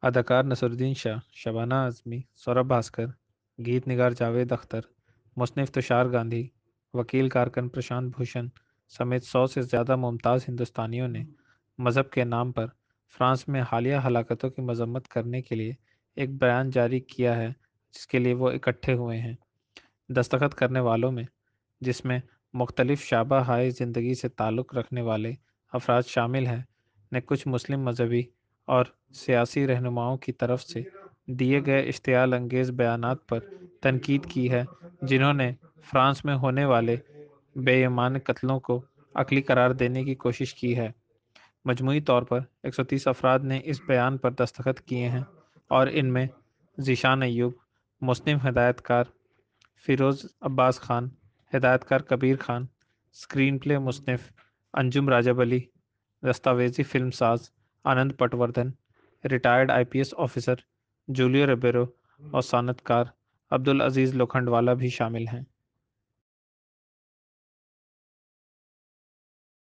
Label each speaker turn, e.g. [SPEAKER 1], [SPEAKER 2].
[SPEAKER 1] اداکار نصرالدین شاہ، شبانہ اعظمی، سوربھ بھاسکر، گیت نگار جاوید اختر، مصنف تشار گاندھی، وکیل کارکن پرشانت بھوشن سمیت 100 سے زیادہ ممتاز ہندوستانیوں نے مذہب کے نام پر فرانس میں حالیہ ہلاکتوں کی مذمت کرنے کے لیے ایک بیان جاری کیا ہے، جس کے لیے وہ اکٹھے ہوئے ہیں۔ دستخط کرنے والوں میں، جس میں مختلف شعبہ ہائے زندگی سے تعلق رکھنے والے افراد شامل ہیں، نے کچھ مسلم مذہبی اور سیاسی رہنماؤں کی طرف سے دیے گئے اشتعال انگیز بیانات پر تنقید کی ہے، جنہوں نے فرانس میں ہونے والے بے ایمان قتلوں کو عقلی قرار دینے کی کوشش کی ہے۔ مجموعی طور پر 130 افراد نے اس بیان پر دستخط کیے ہیں، اور ان میں ذیشان ایوب، مسلم ہدایت کار فیروز عباس خان، ہدایت کار کبیر خان، اسکرین پلے مصنف انجم راجب علی، دستاویزی فلم ساز Anand Patwardhan, retired IPS officer Julio Ribeiro اور صنعت کار عبدالعزیز لوکھنڈ والا بھی شامل ہیں۔